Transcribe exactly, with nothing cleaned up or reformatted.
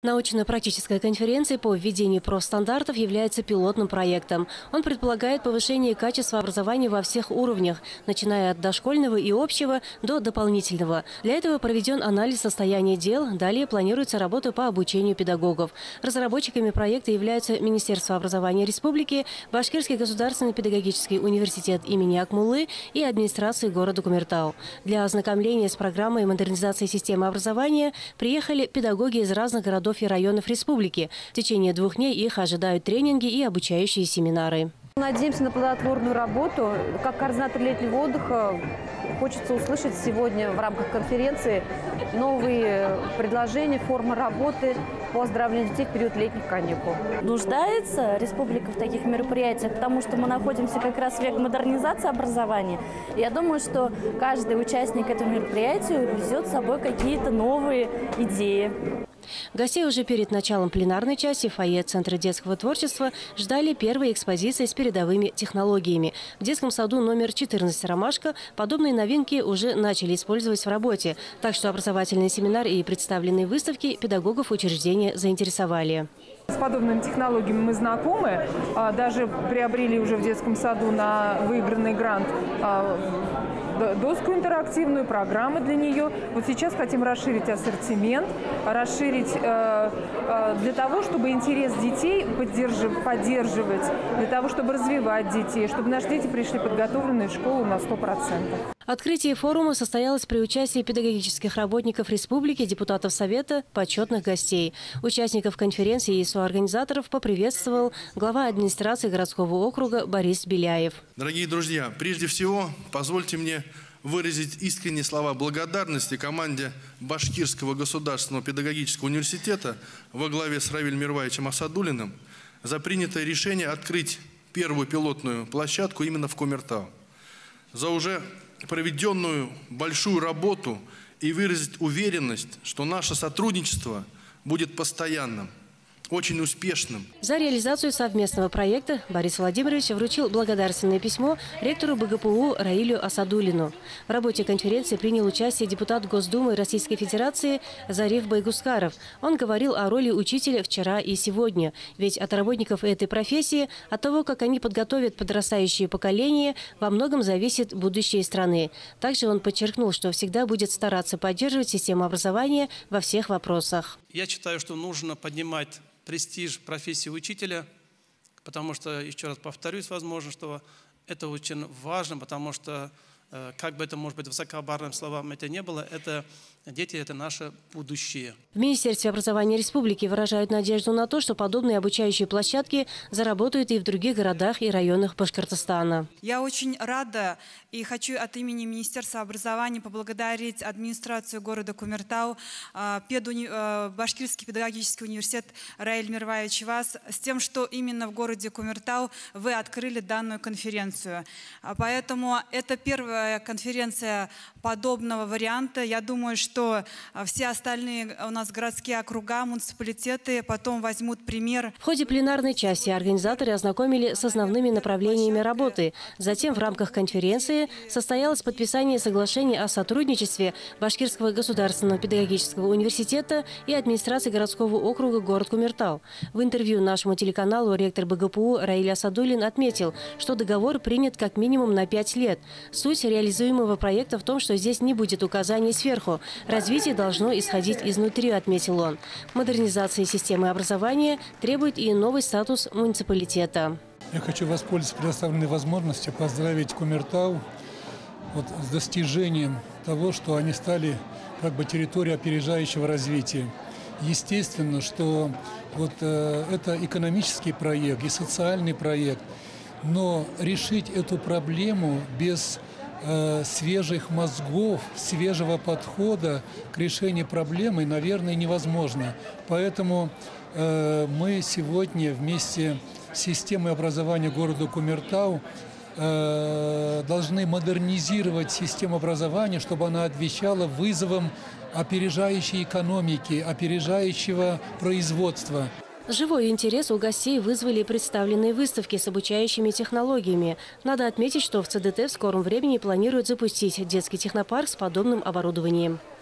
Научно-практическая конференция по введению профстандартов является пилотным проектом. Он предполагает повышение качества образования во всех уровнях, начиная от дошкольного и общего до дополнительного. Для этого проведен анализ состояния дел, далее планируется работа по обучению педагогов. Разработчиками проекта являются Министерство образования Республики, Башкирский государственный педагогический университет имени Акмуллы и администрации города Кумертау. Для ознакомления с программой модернизации системы образования приехали педагоги из разных городов и районов республики. В течение двух дней их ожидают тренинги и обучающие семинары. Надеемся на плодотворную работу. Как координатор летнего отдыха хочется услышать сегодня в рамках конференции новые предложения, формы работы по оздоровлению детей в период летних каникул. Нуждается республика в таких мероприятиях, потому что мы находимся как раз в век модернизации образования. Я думаю, что каждый участник этого мероприятия увезет с собой какие-то новые идеи. Гостей уже перед началом пленарной части в фойе Центра детского творчества ждали первые экспозиции с передовыми технологиями. В детском саду номер четырнадцать «Ромашка» подобные новинки уже начали использовать в работе. Так что образовательный семинар и представленные выставки педагогов учреждения заинтересовали. С подобными технологиями мы знакомы. Даже приобрели уже в детском саду на выигранный грант доску интерактивную, программы для нее. Вот сейчас хотим расширить ассортимент, расширить э, э, для того, чтобы интерес детей поддерживать, поддерживать, для того, чтобы развивать детей, чтобы наши дети пришли подготовленные в школу на сто процентов. Открытие форума состоялось при участии педагогических работников республики, депутатов Совета, почетных гостей. Участников конференции и соорганизаторов поприветствовал глава администрации городского округа Борис Беляев. Дорогие друзья, прежде всего позвольте мне выразить искренние слова благодарности команде Башкирского государственного педагогического университета во главе с Равилем Мирваевичем Асадуллиным за принятое решение открыть первую пилотную площадку именно в Кумертау, за уже проведенную большую работу и выразить уверенность, что наше сотрудничество будет постоянным, очень успешным. За реализацию совместного проекта Борис Владимирович вручил благодарственное письмо ректору БГПУ Раилю Асадуллину. В работе конференции принял участие депутат Госдумы Российской Федерации Зариф Байгускаров. Он говорил о роли учителя вчера и сегодня. Ведь от работников этой профессии, от того, как они подготовят подрастающее поколение, во многом зависит будущее страны. Также он подчеркнул, что всегда будет стараться поддерживать систему образования во всех вопросах. Я считаю, что нужно поднимать престиж профессии учителя, потому что, еще раз повторюсь, возможно, что это очень важно, потому что, как бы это, может быть, высокопарным словам это не было, это дети – это наше будущее. В Министерстве образования республики выражают надежду на то, что подобные обучающие площадки заработают и в других городах и районах Башкортостана. Я очень рада и хочу от имени Министерства образования поблагодарить администрацию города Кумертау, педуни... Башкирский педагогический университет Раиль Мирваевич вас с тем, что именно в городе Кумертау вы открыли данную конференцию. Поэтому это первая конференция подобного варианта. Я думаю, что что все остальные у нас городские округа, муниципалитеты потом возьмут пример. В ходе пленарной части организаторы ознакомили с основными направлениями работы. Затем в рамках конференции состоялось подписание соглашения о сотрудничестве Башкирского государственного педагогического университета и администрации городского округа город Кумертау. В интервью нашему телеканалу ректор БГПУ Раиль Асадуллин отметил, что договор принят как минимум на пять лет. Суть реализуемого проекта в том, что здесь не будет указаний сверху. Развитие должно исходить изнутри, отметил он. Модернизация системы образования требует и новый статус муниципалитета. Я хочу воспользоваться предоставленной возможностью поздравить Кумертау вот, с достижением того, что они стали как бы территорией опережающего развития. Естественно, что вот, э, это экономический проект и социальный проект, но решить эту проблему без свежих мозгов, свежего подхода к решению проблемы, наверное, невозможно. Поэтому э, мы сегодня вместе с системой образования города Кумертау э, должны модернизировать систему образования, чтобы она отвечала вызовам опережающей экономики, опережающего производства. Живой интерес у гостей вызвали представленные выставки с обучающими технологиями. Надо отметить, что в ЦДТ в скором времени планируют запустить детский технопарк с подобным оборудованием.